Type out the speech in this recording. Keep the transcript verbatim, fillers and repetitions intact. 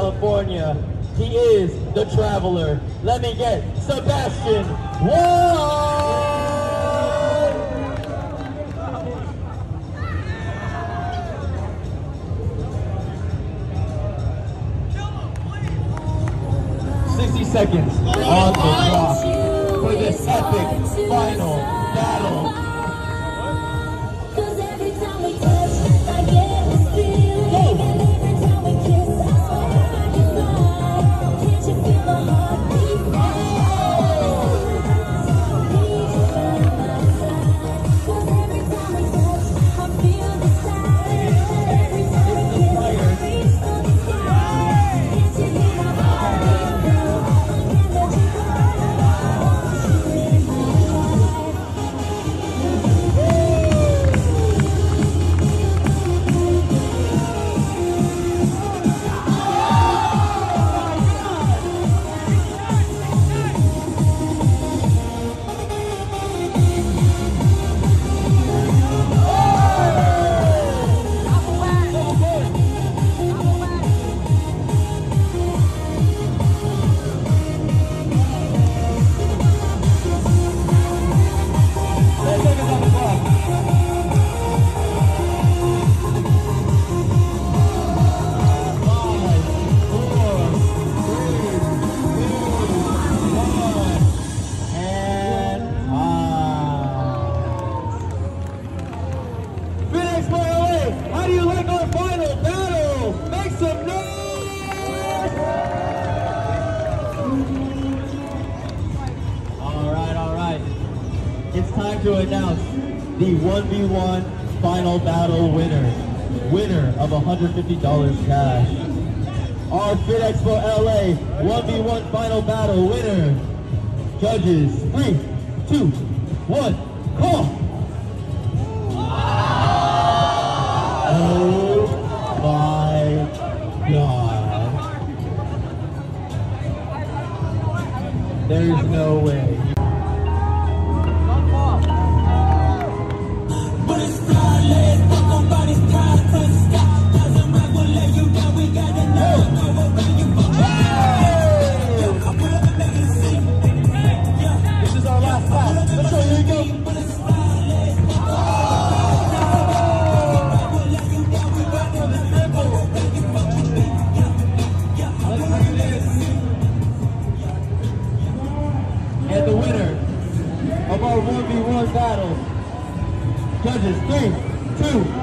California. He is the traveler. Let me get Sebastian Wall! sixty seconds on the clock for this epic final battle. How do you like our final battle? Make some noise! All right, all right. It's time to announce the one v one final battle winner. Winner of one hundred fifty dollars cash. Our FITEXPO L A one v one final battle winner. Judges, three, two, one, call! Oh my God. There's no way. This is our last lap. Let's go, here we go. And the winner of our one v one battle, judges, three, two,